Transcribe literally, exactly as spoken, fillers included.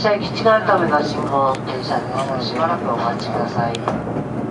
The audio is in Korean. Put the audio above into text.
車行き違うための信号停車です。しばらくお待ちください。